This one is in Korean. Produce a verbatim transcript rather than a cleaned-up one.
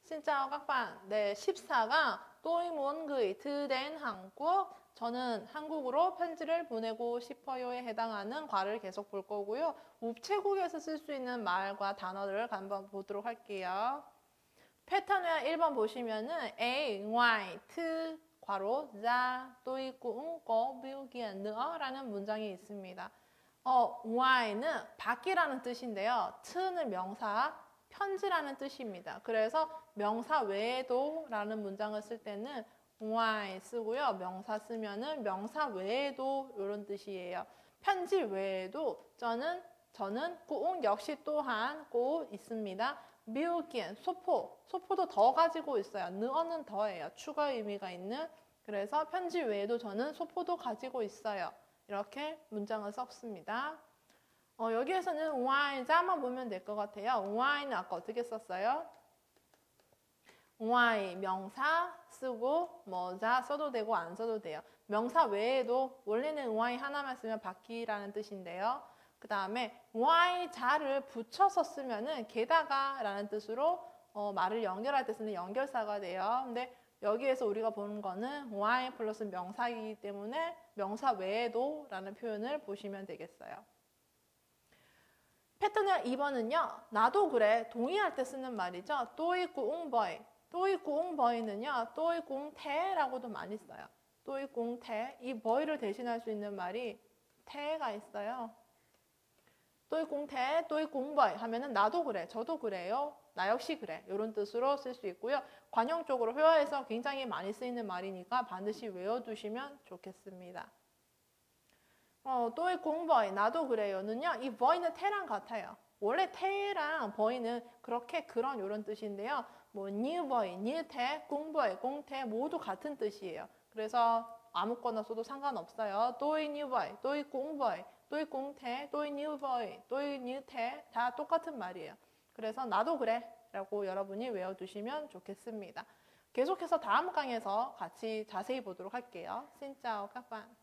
Xin chào các bạn. 네, 십사가 tôi muốn gửi thư đến Hàn Quốc. 저는 한국으로 편지를 보내고 싶어요에 해당하는 과를 계속 볼 거고요. 우체국에서 쓸 수 있는 말과 단어들을 한번 보도록 할게요. 패턴 외 일 번 보시면은 A, ngoài, thư, 괄호, ra, tôi cũng có biểu hiện nữa 라는 문장이 있습니다. 어, ngoài 는 밖이라는 뜻인데요. 트는 명사, 편지라는 뜻입니다. 그래서 명사 외에도 라는 문장을 쓸 때는 ngoài 쓰고요. 명사 쓰면은 명사 외에도 이런 뜻이에요. 편지 외에도 저는 저는 꼭 역시 또한 꼭 있습니다. 미우기엔 소포 소포도 더 가지고 있어요. 느어는 더예요. 추가 의미가 있는. 그래서 편지 외에도 저는 소포도 가지고 있어요. 이렇게 문장을 썼습니다. 어, 여기에서는 ngoài 자만 보면 될 것 같아요. ngoài 는 아까 어떻게 썼어요? ngoài 명사 쓰고 뭐 자 써도 되고 안 써도 돼요. 명사 외에도 원래는 ngoài 하나만 쓰면 밖이라는 뜻인데요. 그 다음에 ngoài 자를 붙여서 쓰면은 게다가 라는 뜻으로 어, 말을 연결할 때 쓰는 연결사가 돼요. 근데 여기에서 우리가 보는 거는 ngoài 플러스 명사이기 때문에 명사 외에도 라는 표현을 보시면 되겠어요. 패턴 이 번은요. 나도 그래. 동의할 때 쓰는 말이죠. tôi cũng vậy. tôi cũng văi는요. tôi cũng the라고도 많이 써요. tôi cũng the. 이 văi를 대신할 수 있는 말이 the가 있어요. tôi cũng thế, tôi cũng vậy 하면은 나도 그래, 저도 그래요, 나 역시 그래 이런 뜻으로 쓸 수 있고요. 관용적으로 회화에서 굉장히 많이 쓰이는 말이니까 반드시 외워두시면 좋겠습니다. 어, tôi cũng vậy, 나도 그래요는요. 이 văi는 the랑 같아요. 원래 the랑 văi는 그렇게 그런 이런 뜻인데요. 뭐 như vậy, như thế, cũng vậy, cũng thế 모두 같은 뜻이에요. 그래서 아무거나 써도 상관없어요. tôi như vậy, tôi cũng vậy, tôi cũng thế, tôi như vậy, tôi như thế 다 똑같은 말이에요. 그래서 나도 그래 라고 여러분이 외워두시면 좋겠습니다. 계속해서 다음 강에서 같이 자세히 보도록 할게요. Xin chào các bạn.